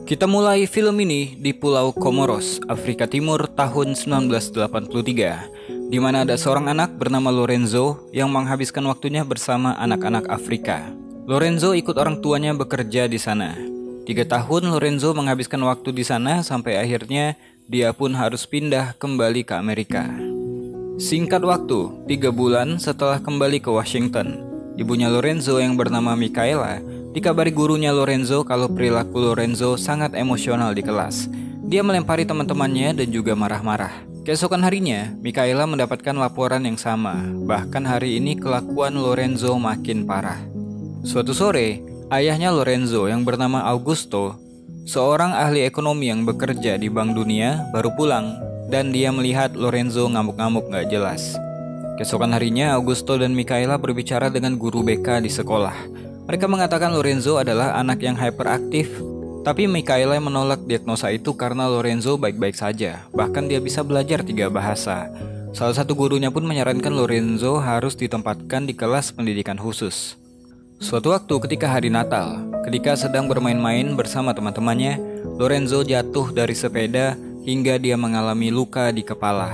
Kita mulai film ini di Pulau Comoros, Afrika Timur tahun 1983, di mana ada seorang anak bernama Lorenzo yang menghabiskan waktunya bersama anak-anak Afrika. Lorenzo ikut orang tuanya bekerja di sana. 3 tahun Lorenzo menghabiskan waktu di sana sampai akhirnya dia pun harus pindah kembali ke Amerika. Singkat waktu, 3 bulan setelah kembali ke Washington, ibunya Lorenzo yang bernama Micaela dikabari gurunya Lorenzo kalau perilaku Lorenzo sangat emosional di kelas. Dia melempari teman-temannya dan juga marah-marah. Keesokan harinya, Micaela mendapatkan laporan yang sama. Bahkan hari ini kelakuan Lorenzo makin parah. Suatu sore, ayahnya Lorenzo yang bernama Augusto, seorang ahli ekonomi yang bekerja di Bank Dunia, baru pulang dan dia melihat Lorenzo ngamuk-ngamuk gak jelas. Keesokan harinya, Augusto dan Micaela berbicara dengan guru BK di sekolah. Mereka mengatakan Lorenzo adalah anak yang hyperaktif, tapi Micaela menolak diagnosa itu karena Lorenzo baik-baik saja. Bahkan dia bisa belajar 3 bahasa. Salah satu gurunya pun menyarankan Lorenzo harus ditempatkan di kelas pendidikan khusus. Suatu waktu ketika hari Natal, ketika sedang bermain-main bersama teman-temannya, Lorenzo jatuh dari sepeda hingga dia mengalami luka di kepala.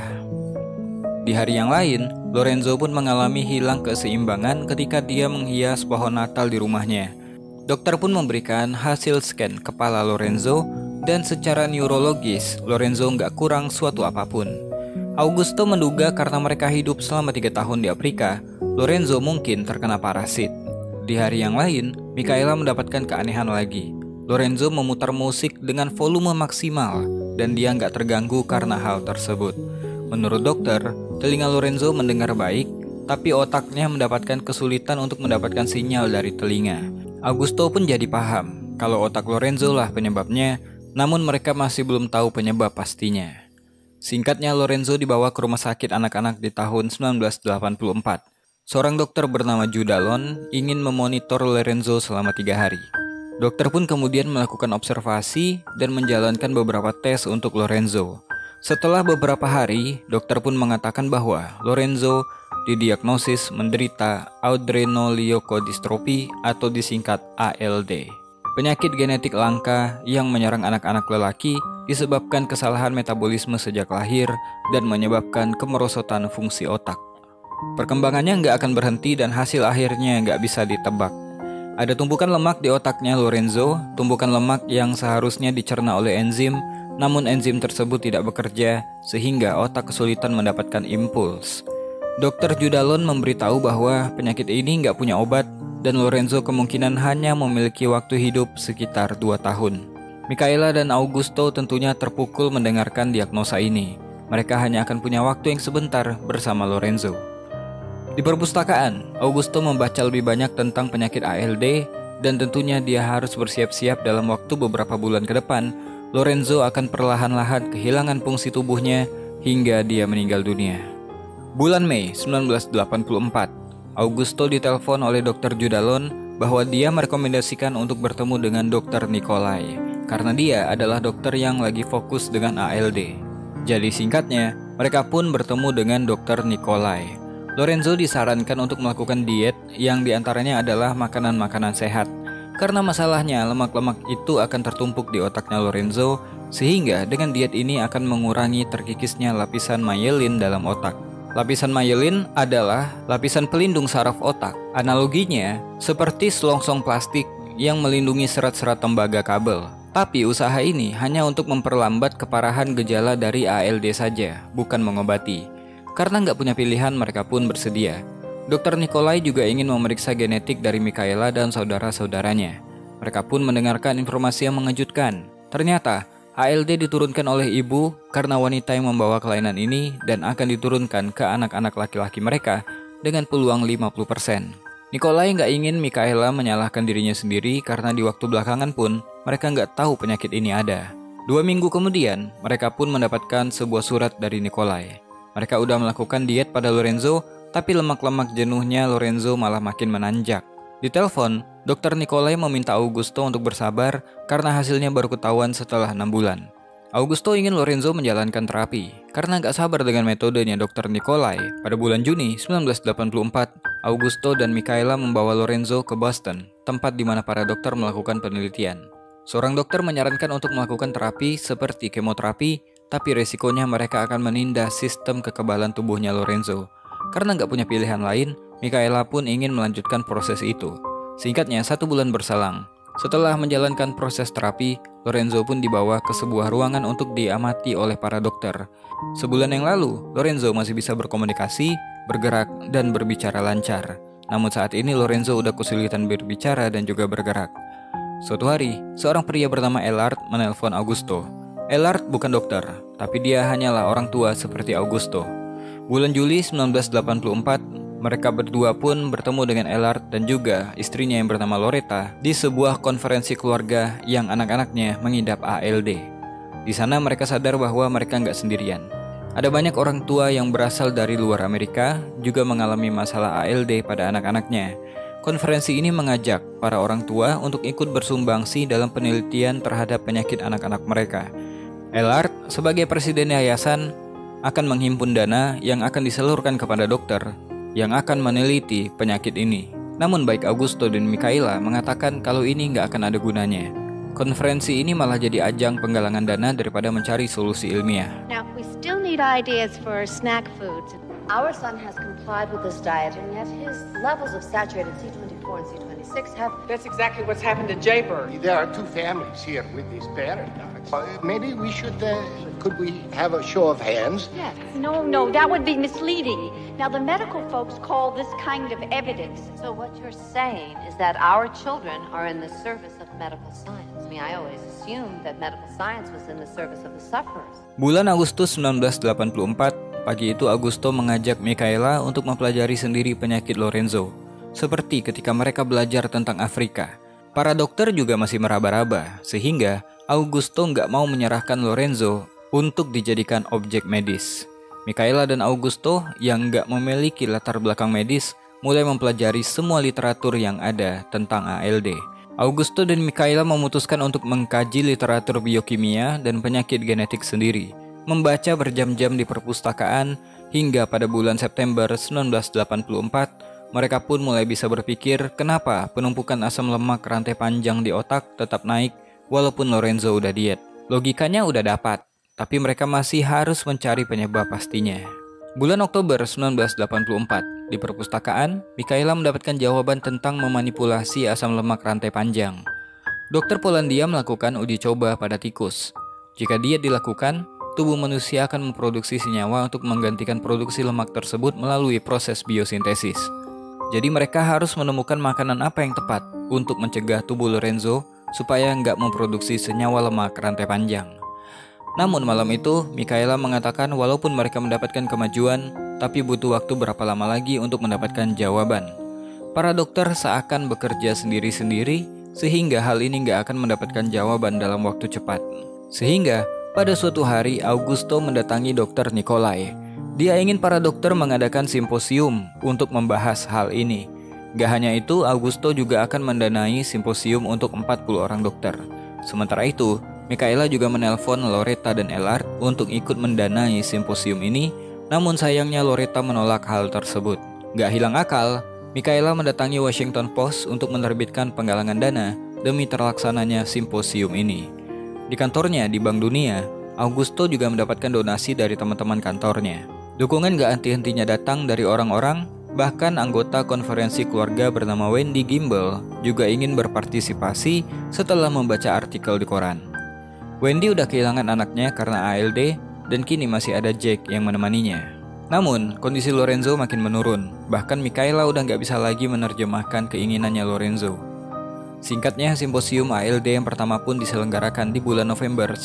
Di hari yang lain, Lorenzo pun mengalami hilang keseimbangan ketika dia menghias pohon Natal di rumahnya. Dokter pun memberikan hasil scan kepala Lorenzo dan secara neurologis, Lorenzo nggak kurang suatu apapun. Augusto menduga karena mereka hidup selama 3 tahun di Afrika, Lorenzo mungkin terkena parasit. Di hari yang lain, Micaela mendapatkan keanehan lagi. Lorenzo memutar musik dengan volume maksimal dan dia nggak terganggu karena hal tersebut. Menurut dokter, telinga Lorenzo mendengar baik, tapi otaknya mendapatkan kesulitan untuk mendapatkan sinyal dari telinga. Augusto pun jadi paham kalau otak Lorenzo lah penyebabnya, namun mereka masih belum tahu penyebab pastinya. Singkatnya, Lorenzo dibawa ke rumah sakit anak-anak di tahun 1984. Seorang dokter bernama Judalon ingin memonitor Lorenzo selama 3 hari. Dokter pun kemudian melakukan observasi dan menjalankan beberapa tes untuk Lorenzo. Setelah beberapa hari, dokter pun mengatakan bahwa Lorenzo didiagnosis menderita adrenoleukodystrophy atau disingkat ALD. Penyakit genetik langka yang menyerang anak-anak lelaki disebabkan kesalahan metabolisme sejak lahir dan menyebabkan kemerosotan fungsi otak. Perkembangannya nggak akan berhenti dan hasil akhirnya nggak bisa ditebak. Ada tumpukan lemak di otaknya Lorenzo, tumpukan lemak yang seharusnya dicerna oleh enzim, namun enzim tersebut tidak bekerja sehingga otak kesulitan mendapatkan impuls. Dokter Judalon memberitahu bahwa penyakit ini nggak punya obat dan Lorenzo kemungkinan hanya memiliki waktu hidup sekitar 2 tahun. Micaela dan Augusto tentunya terpukul mendengarkan diagnosa ini. Mereka hanya akan punya waktu yang sebentar bersama Lorenzo. Di perpustakaan, Augusto membaca lebih banyak tentang penyakit ALD dan tentunya dia harus bersiap-siap dalam waktu beberapa bulan ke depan. Lorenzo akan perlahan-lahan kehilangan fungsi tubuhnya hingga dia meninggal dunia. Bulan Mei 1984, Augusto ditelepon oleh Dr. Judalon bahwa dia merekomendasikan untuk bertemu dengan Dr. Nicolai karena dia adalah dokter yang lagi fokus dengan ALD. Jadi singkatnya, mereka pun bertemu dengan Dr. Nicolai. Lorenzo disarankan untuk melakukan diet yang diantaranya adalah makanan-makanan sehat. Karena masalahnya lemak-lemak itu akan tertumpuk di otaknya Lorenzo, sehingga dengan diet ini akan mengurangi terkikisnya lapisan myelin dalam otak. Lapisan myelin adalah lapisan pelindung saraf otak. Analoginya seperti selongsong plastik yang melindungi serat-serat tembaga kabel. Tapi usaha ini hanya untuk memperlambat keparahan gejala dari ALD saja, bukan mengobati. Karena nggak punya pilihan, mereka pun bersedia. Dr. Nicolai juga ingin memeriksa genetik dari Micaela dan saudara-saudaranya. Mereka pun mendengarkan informasi yang mengejutkan. Ternyata, ALD diturunkan oleh ibu karena wanita yang membawa kelainan ini dan akan diturunkan ke anak-anak laki-laki mereka dengan peluang 50%. Nicolai nggak ingin Micaela menyalahkan dirinya sendiri karena di waktu belakangan pun mereka nggak tahu penyakit ini ada. 2 minggu kemudian, mereka pun mendapatkan sebuah surat dari Nicolai. Mereka udah melakukan diet pada Lorenzo, tapi lemak-lemak jenuhnya Lorenzo malah makin menanjak. Di telepon, Dr. Nicolai meminta Augusto untuk bersabar karena hasilnya baru ketahuan setelah 6 bulan. Augusto ingin Lorenzo menjalankan terapi karena gak sabar dengan metodenya Dr. Nicolai. Pada bulan Juni 1984, Augusto dan Micaela membawa Lorenzo ke Boston, tempat di mana para dokter melakukan penelitian. Seorang dokter menyarankan untuk melakukan terapi seperti kemoterapi, tapi resikonya mereka akan menindas sistem kekebalan tubuhnya Lorenzo. Karena nggak punya pilihan lain, Michaela pun ingin melanjutkan proses itu. Singkatnya, 1 bulan berselang. Setelah menjalankan proses terapi, Lorenzo pun dibawa ke sebuah ruangan untuk diamati oleh para dokter. Sebulan yang lalu, Lorenzo masih bisa berkomunikasi, bergerak, dan berbicara lancar. Namun saat ini Lorenzo udah kesulitan berbicara dan juga bergerak. Suatu hari, seorang pria bernama Ellard menelpon Augusto. Ellard bukan dokter, tapi dia hanyalah orang tua seperti Augusto. Bulan Juli 1984, mereka berdua pun bertemu dengan Ellard dan juga istrinya yang bernama Loretta di sebuah konferensi keluarga yang anak-anaknya mengidap ALD. Di sana mereka sadar bahwa mereka nggak sendirian. Ada banyak orang tua yang berasal dari luar Amerika juga mengalami masalah ALD pada anak-anaknya. Konferensi ini mengajak para orang tua untuk ikut bersumbangsi dalam penelitian terhadap penyakit anak-anak mereka. Ellard sebagai presiden yayasan akan menghimpun dana yang akan disalurkan kepada dokter yang akan meneliti penyakit ini. Namun baik Augusto dan Michaela mengatakan kalau ini nggak akan ada gunanya. Konferensi ini malah jadi ajang penggalangan dana daripada mencari solusi ilmiah. Now, we still need ideas for snack foods. Our son has complied with this diet, and yet his levels of saturated C24 and C26 have... That's exactly what's happened to Jaybird. There are 2 families here with these paradox. Maybe we should, could we have a show of hands? Yes. No, that would be misleading. Now, the medical folks call this kind of evidence. So what you're saying is that our children are in the service of medical science. I mean, I always assumed that medical science was in the service of the sufferers. Bulan Agustus 1984, pagi itu Augusto mengajak Michaela untuk mempelajari sendiri penyakit Lorenzo. Seperti ketika mereka belajar tentang Afrika. Para dokter juga masih meraba-raba, sehingga Augusto nggak mau menyerahkan Lorenzo untuk dijadikan objek medis. Michaela dan Augusto yang nggak memiliki latar belakang medis mulai mempelajari semua literatur yang ada tentang ALD. Augusto dan Michaela memutuskan untuk mengkaji literatur biokimia dan penyakit genetik sendiri, membaca berjam-jam di perpustakaan, hingga pada bulan September 1984, mereka pun mulai bisa berpikir kenapa penumpukan asam lemak rantai panjang di otak tetap naik walaupun Lorenzo udah diet. Logikanya udah dapat, tapi mereka masih harus mencari penyebab pastinya. Bulan Oktober 1984, di perpustakaan, Michaela mendapatkan jawaban tentang memanipulasi asam lemak rantai panjang. Dokter Polandia melakukan uji coba pada tikus. Jika diet dilakukan, tubuh manusia akan memproduksi senyawa untuk menggantikan produksi lemak tersebut melalui proses biosintesis. Jadi mereka harus menemukan makanan apa yang tepat untuk mencegah tubuh Lorenzo supaya nggak memproduksi senyawa lemak rantai panjang. Namun malam itu, Michaela mengatakan walaupun mereka mendapatkan kemajuan, tapi butuh waktu berapa lama lagi untuk mendapatkan jawaban. Para dokter seakan bekerja sendiri-sendiri, sehingga hal ini nggak akan mendapatkan jawaban dalam waktu cepat. Sehingga, pada suatu hari, Augusto mendatangi dokter Nikolai. Dia ingin para dokter mengadakan simposium untuk membahas hal ini. Gak hanya itu, Augusto juga akan mendanai simposium untuk 40 orang dokter. Sementara itu, Michaela juga menelpon Loretta dan Ellard untuk ikut mendanai simposium ini, namun sayangnya Loretta menolak hal tersebut. Gak hilang akal, Michaela mendatangi Washington Post untuk menerbitkan penggalangan dana demi terlaksananya simposium ini. Di kantornya di Bank Dunia, Augusto juga mendapatkan donasi dari teman-teman kantornya. Dukungan gak henti-hentinya datang dari orang-orang, bahkan anggota konferensi keluarga bernama Wendy Gimbel juga ingin berpartisipasi setelah membaca artikel di koran. Wendy udah kehilangan anaknya karena ALD dan kini masih ada Jack yang menemaninya. Namun, kondisi Lorenzo makin menurun, bahkan Michaela udah gak bisa lagi menerjemahkan keinginannya Lorenzo. Singkatnya, simposium ALD yang pertama pun diselenggarakan di bulan November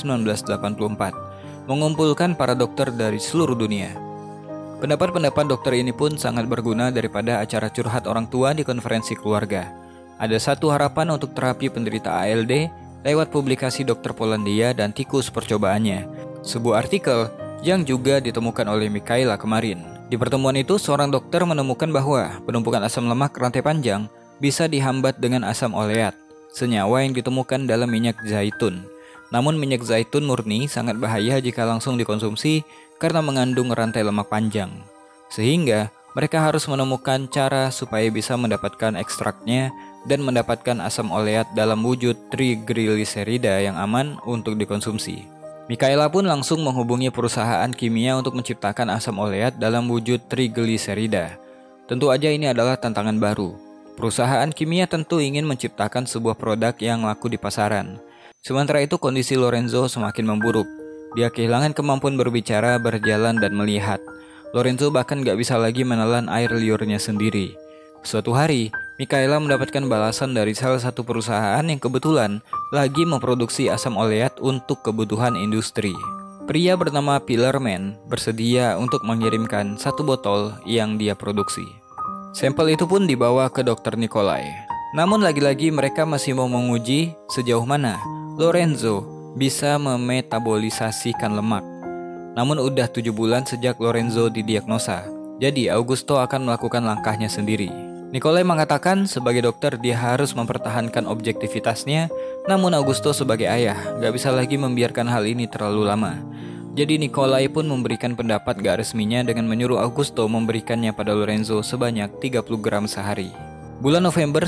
1984, mengumpulkan para dokter dari seluruh dunia. Pendapat-pendapat dokter ini pun sangat berguna daripada acara curhat orang tua di konferensi keluarga. Ada satu harapan untuk terapi penderita ALD lewat publikasi dokter Polandia dan tikus percobaannya. Sebuah artikel yang juga ditemukan oleh Michaela kemarin. Di pertemuan itu, seorang dokter menemukan bahwa penumpukan asam lemak rantai panjang bisa dihambat dengan asam oleat, senyawa yang ditemukan dalam minyak zaitun. Namun minyak zaitun murni sangat bahaya jika langsung dikonsumsi karena mengandung rantai lemak panjang. Sehingga mereka harus menemukan cara supaya bisa mendapatkan ekstraknya dan mendapatkan asam oleat dalam wujud triglycerida yang aman untuk dikonsumsi. Michaela pun langsung menghubungi perusahaan kimia untuk menciptakan asam oleat dalam wujud triglycerida. Tentu aja ini adalah tantangan baru. Perusahaan kimia tentu ingin menciptakan sebuah produk yang laku di pasaran. Sementara itu kondisi Lorenzo semakin memburuk. Dia kehilangan kemampuan berbicara, berjalan, dan melihat. Lorenzo bahkan gak bisa lagi menelan air liurnya sendiri. Suatu hari, Michaela mendapatkan balasan dari salah satu perusahaan yang kebetulan lagi memproduksi asam oleat untuk kebutuhan industri. Pria bernama Pillarman bersedia untuk mengirimkan 1 botol yang dia produksi. Sampel itu pun dibawa ke Dr. Nikolai. Namun lagi-lagi mereka masih mau menguji sejauh mana Lorenzo bisa memetabolisasikan lemak. Namun udah 7 bulan sejak Lorenzo didiagnosa, jadi Augusto akan melakukan langkahnya sendiri. Nikolai mengatakan sebagai dokter dia harus mempertahankan objektivitasnya, namun Augusto sebagai ayah gak bisa lagi membiarkan hal ini terlalu lama. Jadi Nikolai pun memberikan pendapat gak resminya dengan menyuruh Augusto memberikannya pada Lorenzo sebanyak 30 gram sehari. Bulan November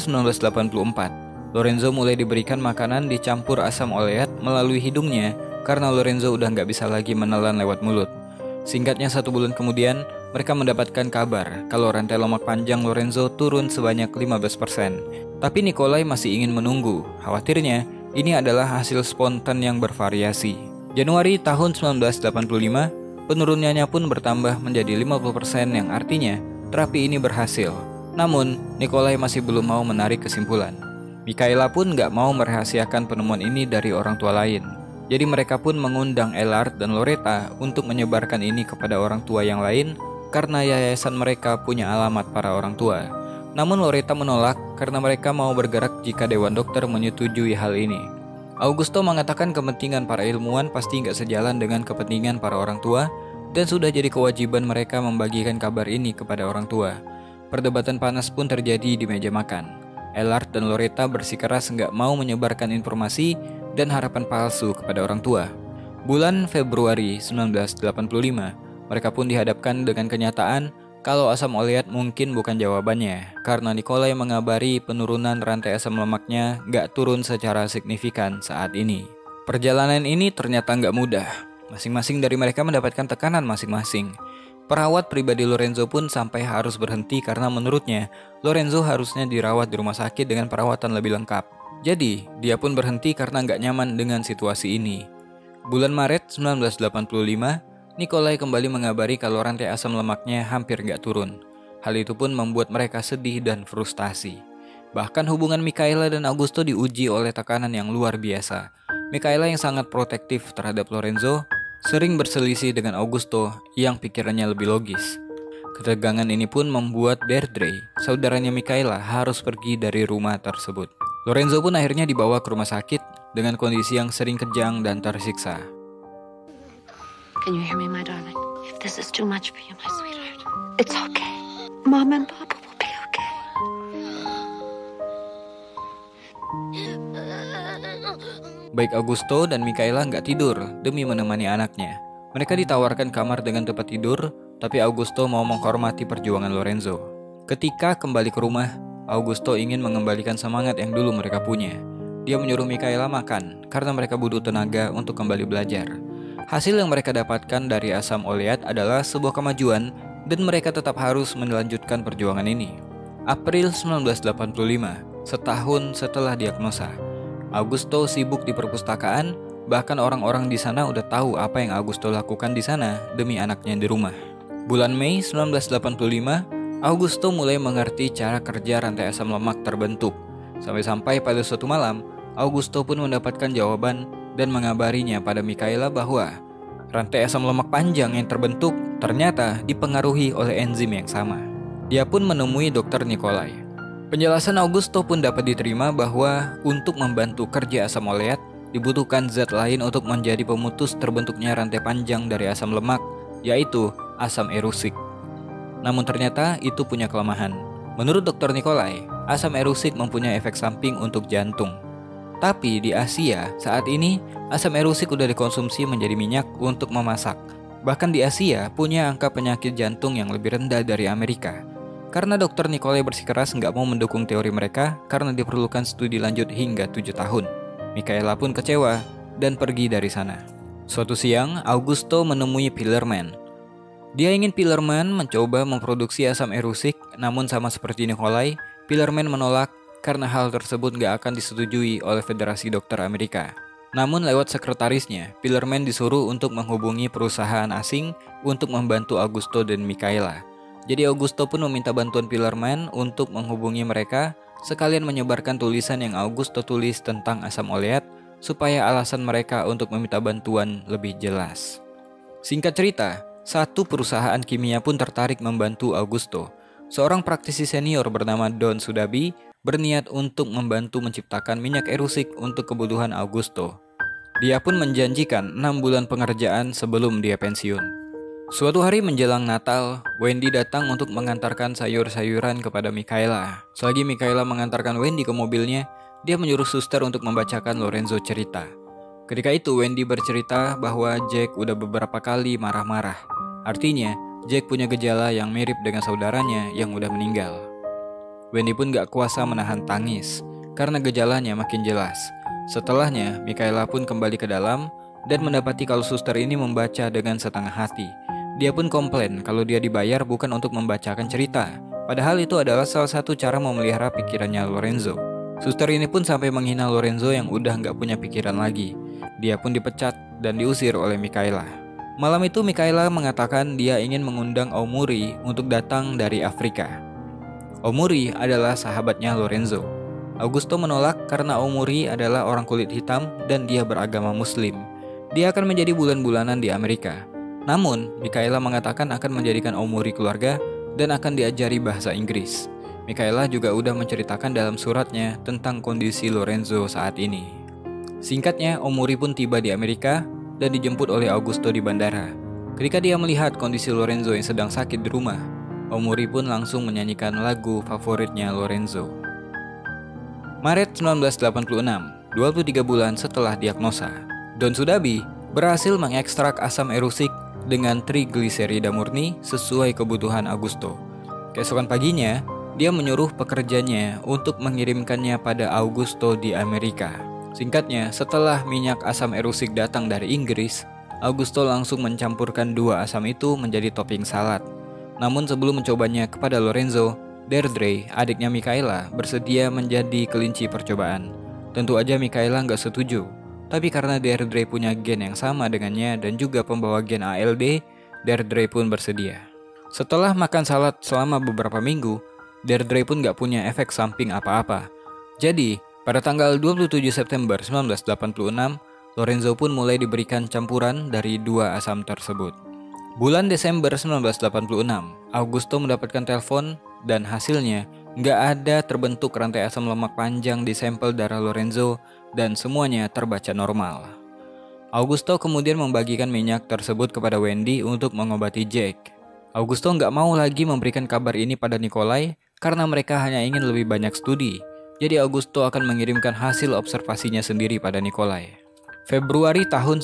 1984, Lorenzo mulai diberikan makanan dicampur asam oleat melalui hidungnya karena Lorenzo udah gak bisa lagi menelan lewat mulut. Singkatnya 1 bulan kemudian, mereka mendapatkan kabar kalau rantai lemak panjang Lorenzo turun sebanyak 15%. Tapi Nikolai masih ingin menunggu. Khawatirnya, ini adalah hasil spontan yang bervariasi. Januari tahun 1985, penurunannya pun bertambah menjadi 50% yang artinya terapi ini berhasil. Namun, Nikolai masih belum mau menarik kesimpulan. Michaela pun gak mau merahasiakan penemuan ini dari orang tua lain. Jadi mereka pun mengundang Ellard dan Loretta untuk menyebarkan ini kepada orang tua yang lain karena yayasan mereka punya alamat para orang tua. Namun Loretta menolak karena mereka mau bergerak jika Dewan Dokter menyetujui hal ini. Augusto mengatakan kepentingan para ilmuwan pasti nggak sejalan dengan kepentingan para orang tua dan sudah jadi kewajiban mereka membagikan kabar ini kepada orang tua. Perdebatan panas pun terjadi di meja makan. Ellard dan Loretta bersikeras nggak mau menyebarkan informasi dan harapan palsu kepada orang tua. Bulan Februari 1985, mereka pun dihadapkan dengan kenyataan kalau asam oleat mungkin bukan jawabannya, karena Nikolai mengabari penurunan rantai asam lemaknya gak turun secara signifikan saat ini. Perjalanan ini ternyata gak mudah. Masing-masing dari mereka mendapatkan tekanan masing-masing. Perawat pribadi Lorenzo pun sampai harus berhenti karena menurutnya Lorenzo harusnya dirawat di rumah sakit dengan perawatan lebih lengkap. Jadi, dia pun berhenti karena gak nyaman dengan situasi ini. Bulan Maret 1985, Nikolai kembali mengabari kalau rantai asam lemaknya hampir gak turun. Hal itu pun membuat mereka sedih dan frustasi. Bahkan hubungan Michaela dan Augusto diuji oleh tekanan yang luar biasa. Michaela yang sangat protektif terhadap Lorenzo, sering berselisih dengan Augusto yang pikirannya lebih logis. Ketegangan ini pun membuat Deirdre, saudaranya Michaela, harus pergi dari rumah tersebut. Lorenzo pun akhirnya dibawa ke rumah sakit dengan kondisi yang sering kejang dan tersiksa. Can you hear me, my darling? If this is too much for you, my sweetheart, it's okay. Mom and Papa will be okay. Baik Augusto dan Michaela nggak tidur demi menemani anaknya. Mereka ditawarkan kamar dengan tempat tidur, tapi Augusto mau menghormati perjuangan Lorenzo. Ketika kembali ke rumah, Augusto ingin mengembalikan semangat yang dulu mereka punya. Dia menyuruh Michaela makan karena mereka butuh tenaga untuk kembali belajar. Hasil yang mereka dapatkan dari asam oleat adalah sebuah kemajuan dan mereka tetap harus melanjutkan perjuangan ini. April 1985, setahun setelah diagnosa, Augusto sibuk di perpustakaan, bahkan orang-orang di sana udah tahu apa yang Augusto lakukan di sana demi anaknya di rumah. Bulan Mei 1985, Augusto mulai mengerti cara kerja rantai asam lemak terbentuk. Sampai-sampai pada suatu malam, Augusto pun mendapatkan jawaban dan mengabarinya pada Michaela bahwa rantai asam lemak panjang yang terbentuk ternyata dipengaruhi oleh enzim yang sama. Dia pun menemui Dr. Nikolai. Penjelasan Augusto pun dapat diterima bahwa untuk membantu kerja asam oleat dibutuhkan zat lain untuk menjadi pemutus terbentuknya rantai panjang dari asam lemak, yaitu asam erusik. Namun ternyata itu punya kelemahan. Menurut Dr. Nikolai, asam erusik mempunyai efek samping untuk jantung. Tapi di Asia saat ini, asam erusik udah dikonsumsi menjadi minyak untuk memasak. Bahkan di Asia punya angka penyakit jantung yang lebih rendah dari Amerika. Karena Dr. Nikolai bersikeras nggak mau mendukung teori mereka karena diperlukan studi lanjut hingga 7 tahun. Michaela pun kecewa dan pergi dari sana. Suatu siang, Augusto menemui Pillerman. Dia ingin Pillerman mencoba memproduksi asam erusik, namun sama seperti Nikolai, Pillerman menolak karena hal tersebut nggak akan disetujui oleh Federasi Dokter Amerika. Namun lewat sekretarisnya, Pillerman disuruh untuk menghubungi perusahaan asing untuk membantu Augusto dan Michaela. Jadi Augusto pun meminta bantuan Pillerman untuk menghubungi mereka, sekalian menyebarkan tulisan yang Augusto tulis tentang asam oleat, supaya alasan mereka untuk meminta bantuan lebih jelas. Singkat cerita, satu perusahaan kimia pun tertarik membantu Augusto. Seorang praktisi senior bernama Don Sudabi berniat untuk membantu menciptakan minyak erusik untuk kebutuhan Augusto. Dia pun menjanjikan 6 bulan pengerjaan sebelum dia pensiun. Suatu hari menjelang Natal, Wendy datang untuk mengantarkan sayur-sayuran kepada Michaela. Selagi Michaela mengantarkan Wendy ke mobilnya, dia menyuruh suster untuk membacakan Lorenzo cerita. Ketika itu Wendy bercerita bahwa Jack udah beberapa kali marah-marah. Artinya, Jack punya gejala yang mirip dengan saudaranya yang udah meninggal. Wendy pun gak kuasa menahan tangis, karena gejalanya makin jelas. Setelahnya, Michaela pun kembali ke dalam dan mendapati kalau suster ini membaca dengan setengah hati. Dia pun komplain kalau dia dibayar bukan untuk membacakan cerita. Padahal itu adalah salah satu cara memelihara pikirannya Lorenzo. Suster ini pun sampai menghina Lorenzo yang udah gak punya pikiran lagi. Dia pun dipecat dan diusir oleh Michaela. Malam itu Michaela mengatakan dia ingin mengundang Omuri untuk datang dari Afrika. Omuri adalah sahabatnya Lorenzo. Augusto menolak karena Omuri adalah orang kulit hitam dan dia beragama Muslim. Dia akan menjadi bulan-bulanan di Amerika. Namun, Michaela mengatakan akan menjadikan Omuri keluarga dan akan diajari bahasa Inggris. Michaela juga udah menceritakan dalam suratnya tentang kondisi Lorenzo saat ini. Singkatnya, Omuri pun tiba di Amerika dan dijemput oleh Augusto di bandara. Ketika dia melihat kondisi Lorenzo yang sedang sakit di rumah, Omuri pun langsung menyanyikan lagu favoritnya Lorenzo. Maret 1986, 23 bulan setelah diagnosa, Don Sudabi berhasil mengekstrak asam erusik dengan trigliserida murni sesuai kebutuhan Augusto. Keesokan paginya, dia menyuruh pekerjanya untuk mengirimkannya pada Augusto di Amerika. Singkatnya, setelah minyak asam erusik datang dari Inggris, Augusto langsung mencampurkan 2 asam itu menjadi topping salad. Namun sebelum mencobanya kepada Lorenzo, Deirdre, adiknya Michaela, bersedia menjadi kelinci percobaan. Tentu aja Michaela nggak setuju. Tapi karena Deirdre punya gen yang sama dengannya dan juga pembawa gen ALD, Deirdre pun bersedia. Setelah makan salad selama beberapa minggu, Deirdre pun gak punya efek samping apa-apa. Jadi, pada tanggal 27 September 1986, Lorenzo pun mulai diberikan campuran dari 2 asam tersebut. Bulan Desember 1986, Augusto mendapatkan telepon dan hasilnya nggak ada terbentuk rantai asam lemak panjang di sampel darah Lorenzo dan semuanya terbaca normal. Augusto kemudian membagikan minyak tersebut kepada Wendy untuk mengobati Jack. Augusto nggak mau lagi memberikan kabar ini pada Nikolai karena mereka hanya ingin lebih banyak studi. Jadi Augusto akan mengirimkan hasil observasinya sendiri pada Nikolai. Februari tahun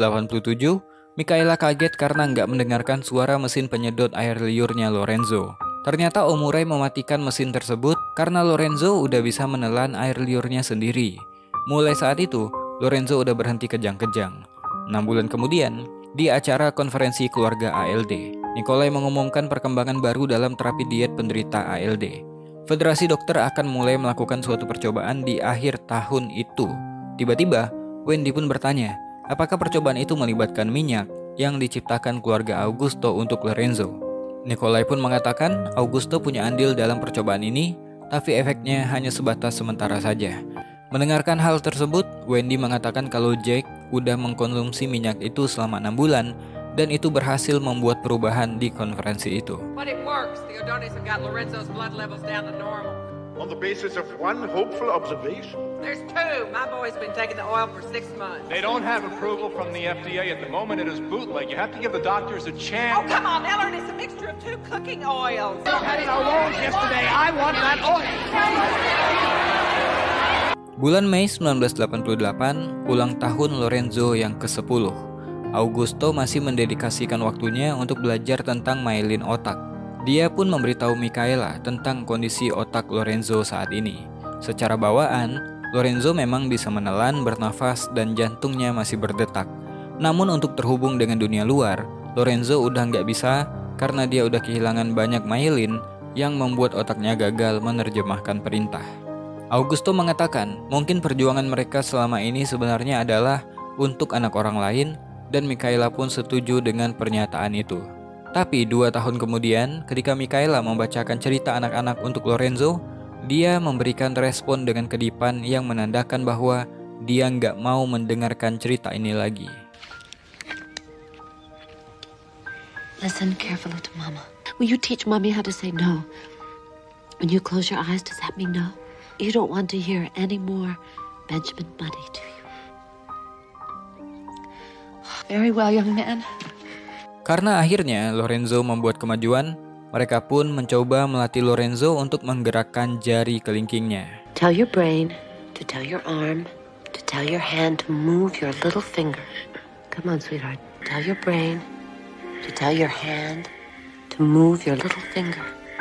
1987, Michaela kaget karena nggak mendengarkan suara mesin penyedot air liurnya Lorenzo. Ternyata Omuri mematikan mesin tersebut karena Lorenzo udah bisa menelan air liurnya sendiri. Mulai saat itu, Lorenzo udah berhenti kejang-kejang. 6 bulan kemudian, di acara konferensi keluarga ALD, Nikolai mengumumkan perkembangan baru dalam terapi diet penderita ALD. Federasi dokter akan mulai melakukan suatu percobaan di akhir tahun itu. Tiba-tiba, Wendy pun bertanya, apakah percobaan itu melibatkan minyak yang diciptakan keluarga Augusto untuk Lorenzo? Nikolai pun mengatakan Augusto punya andil dalam percobaan ini, tapi efeknya hanya sebatas sementara saja. Mendengarkan hal tersebut, Wendy mengatakan kalau Jack udah mengkonsumsi minyak itu selama 6 bulan dan itu berhasil membuat perubahan di konferensi itu. But it works. The O'Donneys have got Lorenzo's blood levels down to normal. On the basis of one hopeful observation. There's 2. My boy's been taking the oil for 6 months. They don't have approval from the FDA at the moment. It is bootleg. You have to give the doctors a chance. Oh, come on, Ellard. It's a mixture of 2 cooking oils. You had it alone yesterday. I want that oil. Bulan Mei 1988, ulang tahun Lorenzo yang ke-10. Augusto masih mendedikasikan waktunya untuk belajar tentang myelin otak. Dia pun memberitahu Michaela tentang kondisi otak Lorenzo saat ini. Secara bawaan, Lorenzo memang bisa menelan, bernafas, dan jantungnya masih berdetak. Namun untuk terhubung dengan dunia luar, Lorenzo udah nggak bisa karena dia udah kehilangan banyak myelin yang membuat otaknya gagal menerjemahkan perintah. Augusto mengatakan mungkin perjuangan mereka selama ini sebenarnya adalah untuk anak orang lain, dan Michaela pun setuju dengan pernyataan itu. Tapi 2 tahun kemudian, ketika Michaela membacakan cerita anak-anak untuk Lorenzo, dia memberikan respon dengan kedipan yang menandakan bahwa dia nggak mau mendengarkan cerita ini lagi. Listen carefully to Mama. Will you teach Mommy how to say no? When you close your eyes, does that mean no? You don't want to hear any more Benjamin Bunny, do you? Very well, young man. Karena akhirnya Lorenzo membuat kemajuan, mereka pun mencoba melatih Lorenzo untuk menggerakkan jari kelingkingnya. Tell your brain to tell your arm to tell your hand to move your little finger. Come on, sweetheart. Tell your brain to tell your hand to move your little finger.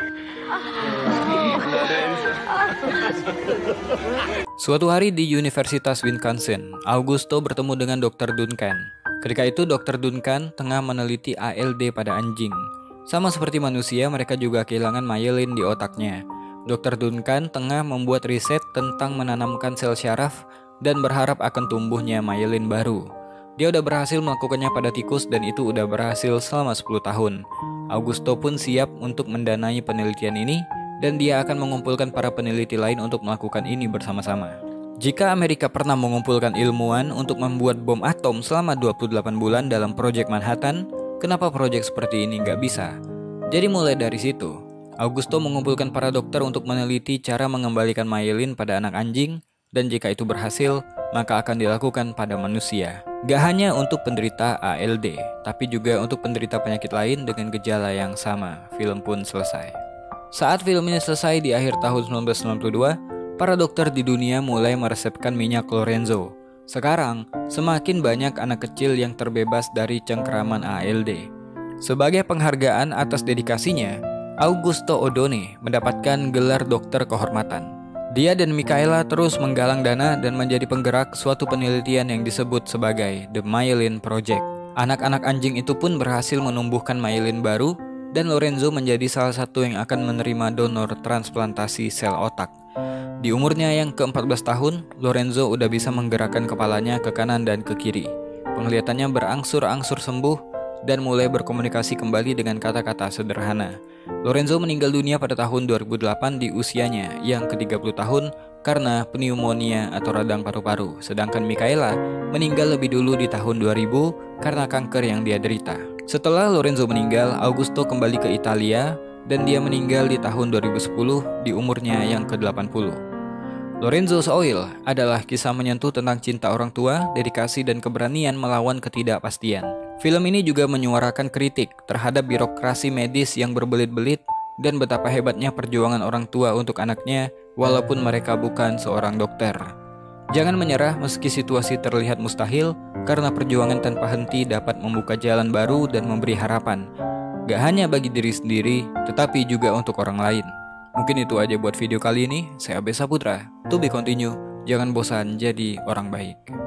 Suatu hari di Universitas Wisconsin, Augusto bertemu dengan Dr. Duncan. Ketika itu Dr. Duncan tengah meneliti ALD pada anjing. Sama seperti manusia, mereka juga kehilangan myelin di otaknya. Dr. Duncan tengah membuat riset tentang menanamkan sel syaraf dan berharap akan tumbuhnya myelin baru. Dia udah berhasil melakukannya pada tikus dan itu udah berhasil selama 10 tahun. Augusto pun siap untuk mendanai penelitian ini dan dia akan mengumpulkan para peneliti lain untuk melakukan ini bersama-sama. Jika Amerika pernah mengumpulkan ilmuwan untuk membuat bom atom selama 28 bulan dalam proyek Manhattan, kenapa proyek seperti ini nggak bisa? Jadi mulai dari situ, Augusto mengumpulkan para dokter untuk meneliti cara mengembalikan myelin pada anak anjing, dan jika itu berhasil, maka akan dilakukan pada manusia. Gak hanya untuk penderita ALD, tapi juga untuk penderita penyakit lain dengan gejala yang sama. Film pun selesai. Saat film ini selesai di akhir tahun 1992, para dokter di dunia mulai meresepkan minyak Lorenzo. Sekarang, semakin banyak anak kecil yang terbebas dari cengkeraman ALD. Sebagai penghargaan atas dedikasinya, Augusto Odone mendapatkan gelar dokter kehormatan. Dia dan Michaela terus menggalang dana dan menjadi penggerak suatu penelitian yang disebut sebagai The Myelin Project. Anak-anak anjing itu pun berhasil menumbuhkan myelin baru, dan Lorenzo menjadi salah satu yang akan menerima donor transplantasi sel otak. Di umurnya yang ke-14 tahun, Lorenzo udah bisa menggerakkan kepalanya ke kanan dan ke kiri. Penglihatannya berangsur-angsur sembuh dan mulai berkomunikasi kembali dengan kata-kata sederhana. Lorenzo meninggal dunia pada tahun 2008 di usianya yang ke-30 tahun karena pneumonia atau radang paru-paru. Sedangkan Michaela meninggal lebih dulu di tahun 2000 karena kanker yang dia derita. Setelah Lorenzo meninggal, Augusto kembali ke Italia dan dia meninggal di tahun 2010 di umurnya yang ke-80. Lorenzo's Oil adalah kisah menyentuh tentang cinta orang tua, dedikasi, dan keberanian melawan ketidakpastian. Film ini juga menyuarakan kritik terhadap birokrasi medis yang berbelit-belit dan betapa hebatnya perjuangan orang tua untuk anaknya walaupun mereka bukan seorang dokter. Jangan menyerah meski situasi terlihat mustahil, karena perjuangan tanpa henti dapat membuka jalan baru dan memberi harapan. Gak hanya bagi diri sendiri, tetapi juga untuk orang lain. Mungkin itu aja buat video kali ini. Saya Abes Saputra. To be continue. Jangan bosan jadi orang baik.